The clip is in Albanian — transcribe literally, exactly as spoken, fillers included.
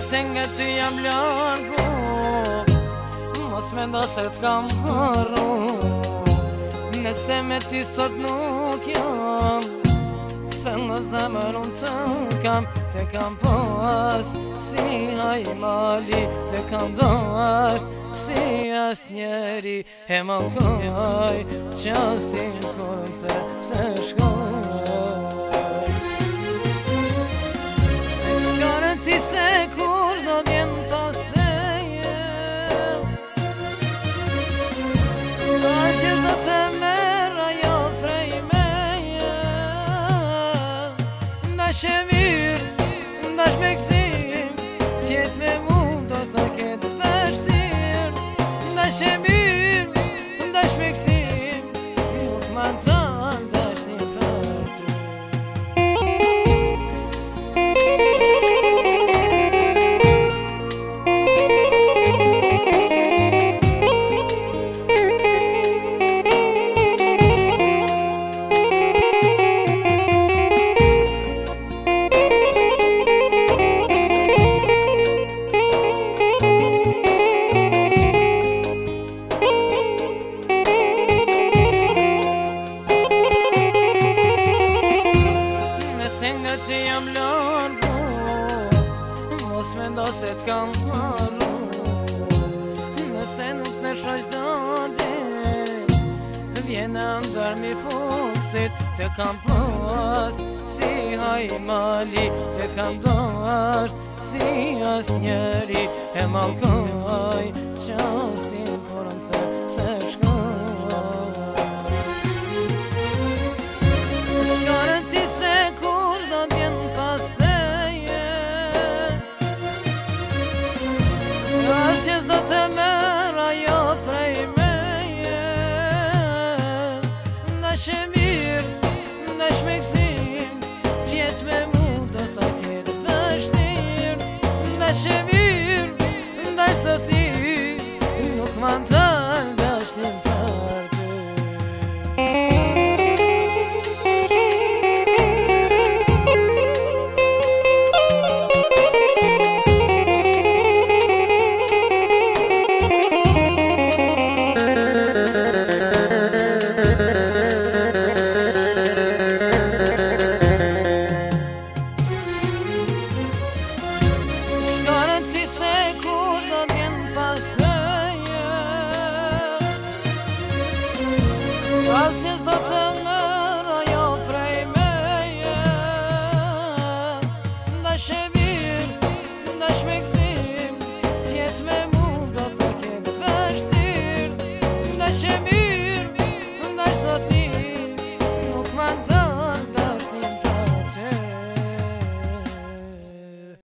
Nëse nga ty jam largu, mos me ndo se t'kam harru. Nëse me ty sot nuk jam, thënë në zemër unë të kam. Te kam pas si Hajmali, te kam dasht si as njeri. E malkoj qastin kur më the se shkoj. S'ka rëndësi se kur do t'jem pas teje, asjes do të merr ajo prej meje. Ndash e mirë, ndash miksim, tjetë me mu do të ketë vështirë. Ndash e mirë, ndash miksim, nuk ma të ndash një për ty. Nëse nga ty jam largu, mos me ndo se t'kam harru. Nëse nuk në shoq dardin, vjena ndër mi futësit. Te kam pas si Hajmali, te kam dasht si as njeri. E malkoj qastin kur më the se shkoj. S'ka rëndësi